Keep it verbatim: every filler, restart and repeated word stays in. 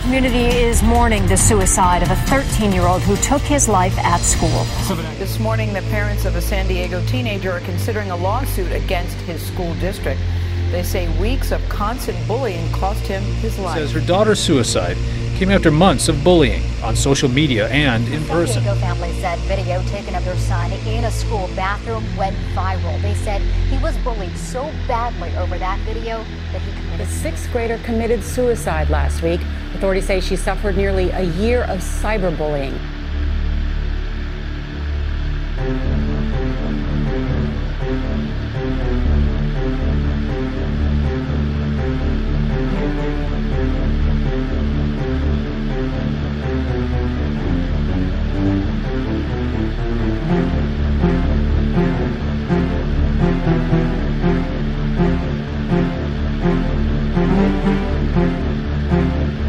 community is mourning the suicide of a thirteen-year-old who took his life at school. This morning, the parents of a San Diego teenager are considering a lawsuit against his school district. They say weeks of constant bullying cost him his life. Says her daughter's suicide came after months of bullying on social media and in person. The San Diego family said video taken of their son in a school bathroom went viral. They said he was bullied so badly over that video that he committed. The sixth grader committed suicide last week. Authorities say she suffered nearly a year of cyberbullying. Thank you.